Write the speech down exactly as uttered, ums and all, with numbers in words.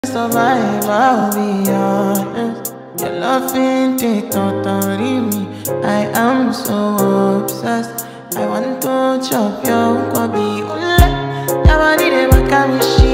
Survive, I'll be honest. Your love ain't it, totally me. I am so obsessed. I want to chop your kwabi. Ule, your body dey make me shit.